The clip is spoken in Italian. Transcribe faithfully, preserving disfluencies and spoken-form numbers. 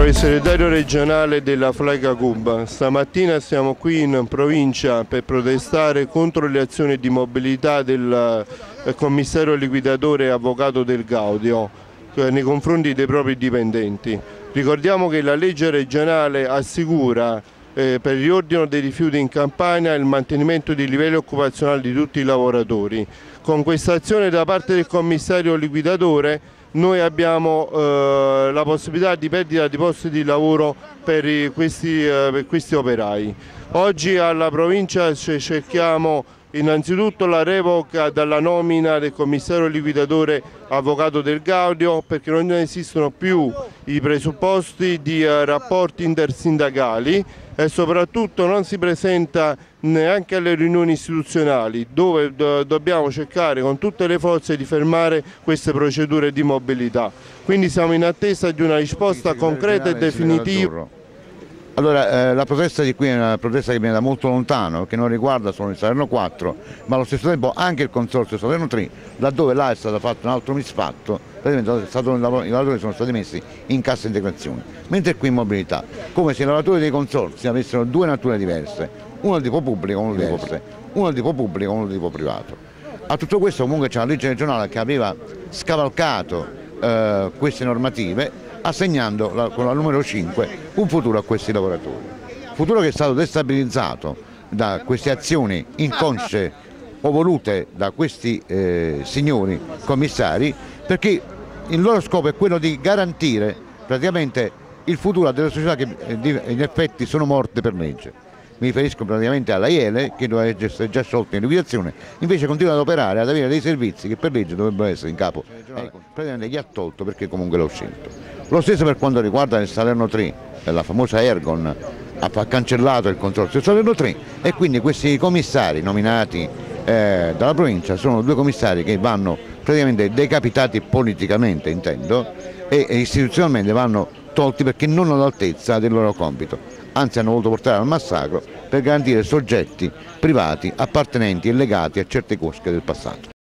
Sono il segretario regionale della Flyga Cub. Stamattina siamo qui in provincia per protestare contro le azioni di mobilità del commissario liquidatore e avvocato Del Gaudio nei confronti dei propri dipendenti. Ricordiamo che la legge regionale assicura eh, per il riordino dei rifiuti in Campania il mantenimento dei livelli occupazionali di tutti i lavoratori. Con questa azione da parte del commissario liquidatore noi abbiamo eh, la possibilità di perdita di posti di lavoro per, i, questi, eh, per questi operai. Oggi alla provincia cerchiamo innanzitutto la revoca dalla nomina del commissario liquidatore avvocato Del Gaudio, perché non esistono più i presupposti di eh, rapporti intersindacali e soprattutto non si presenta neanche alle riunioni istituzionali, dove do dobbiamo cercare con tutte le forze di fermare queste procedure di mobilità. Quindi siamo in attesa di una risposta concreta e definitiva. Allora, eh, la protesta di qui è una protesta che viene da molto lontano, che non riguarda solo il Salerno quattro, ma allo stesso tempo anche il consorzio Salerno tre, laddove là è stato fatto un altro misfatto, praticamente i lavoratori sono stati messi in cassa integrazione. Mentre qui in mobilità, come se i lavoratori dei consorzi avessero due nature diverse, uno di tipo pubblico e uno di tipo, uno di tipo pubblico e uno di tipo privato. A tutto questo comunque c'è una legge regionale che aveva scavalcato eh, queste normative, assegnando la, con la numero cinque un futuro a questi lavoratori. Futuro che è stato destabilizzato da queste azioni inconsce o volute da questi eh, signori commissari, perché il loro scopo è quello di garantire praticamente il futuro a delle società che eh, in effetti sono morte per legge. Mi riferisco praticamente alla I E L E, che doveva essere già sciolta in liquidazione, invece continua ad operare, ad avere dei servizi che per legge dovrebbero essere in capo. Eh, praticamente gli ha tolto perché comunque l'ho scelto. Lo stesso per quanto riguarda il Salerno tre, la famosa Ergon ha cancellato il consorzio Salerno tre e quindi questi commissari nominati eh, dalla provincia sono due commissari che vanno praticamente decapitati politicamente, intendo, e, e istituzionalmente vanno tolti perché non all'altezza del loro compito, anzi hanno voluto portare al massacro per garantire soggetti privati appartenenti e legati a certe cosche del passato.